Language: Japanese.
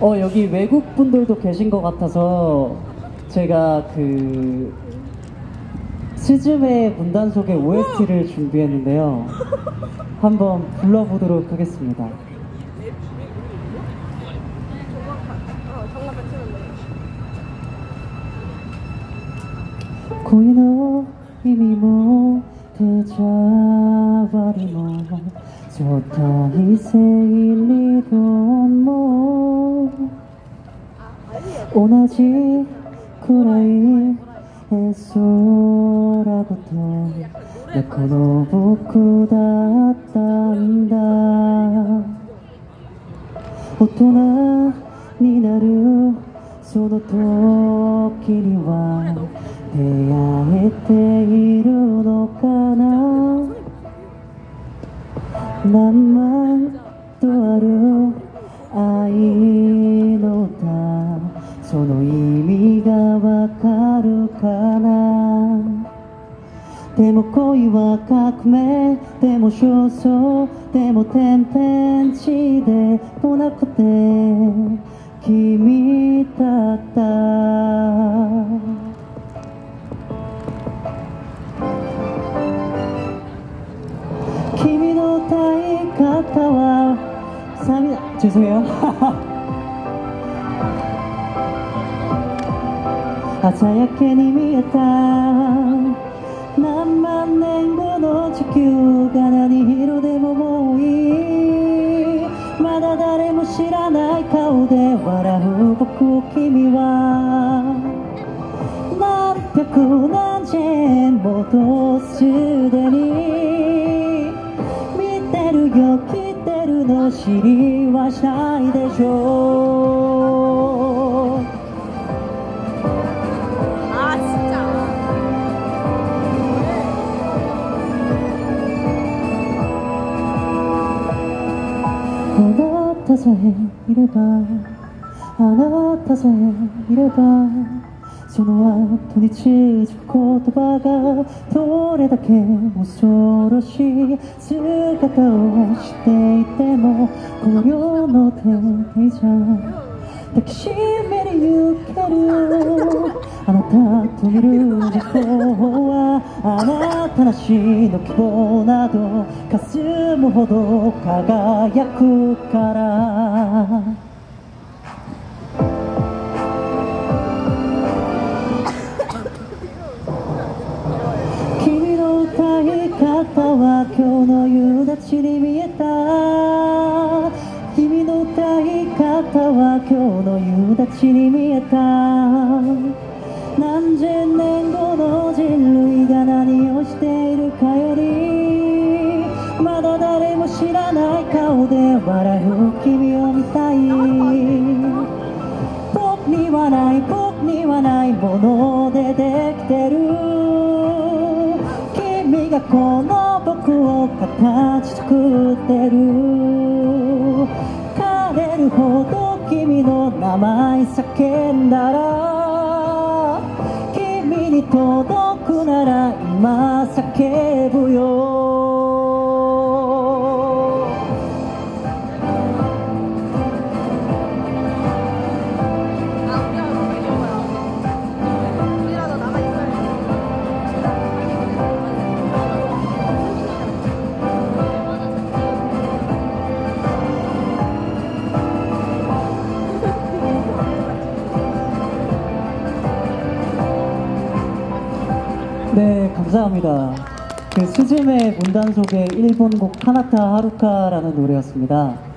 여기 외국 분들도 계신 것 같아서 제가 그 스즈메 문단속의 OST를 준비했는데요. 한번 불러보도록 하겠습니다.恋の意味も手触りも相対性理論も同じくらい絵空ごとこの僕だったんだ。大人になるその時には出会えているのかな。何万とある愛の歌、その意味がわかるかな。でも恋は革命、でも焦燥、でも天変地でもなくて君だった。君の歌い方は죄송해요. 朝焼けに見えた。何万年後の地球が何色でももういい。まだ誰も知らない顔で笑う僕を君は何百何千もとすでに見てるよ、来てるの知りはしないでしょう。あなたさえいれば、あなたさえいれば、その後に続く言葉がどれだけ恐ろしい姿をしていてもこの世の天平じゃ抱きしめに行ける。あなたと見る時報はあなたなしの希望など霞むほど輝くから。君の歌い方は今日の夕立に見えた。君の歌い方は今日の夕立に見えた。何千年後の人類が何をしているかよりまだ誰も知らない顔で笑う君を見たい。僕にはない、僕にはないものでできてる。君がこの僕を形作ってる。枯れるほど君の名前叫んだら君に届くなら今叫ぶよ。네, 감사합니다. 그 스즈메 문단속의 일본곡 카나타 하루카라는 노래였습니다.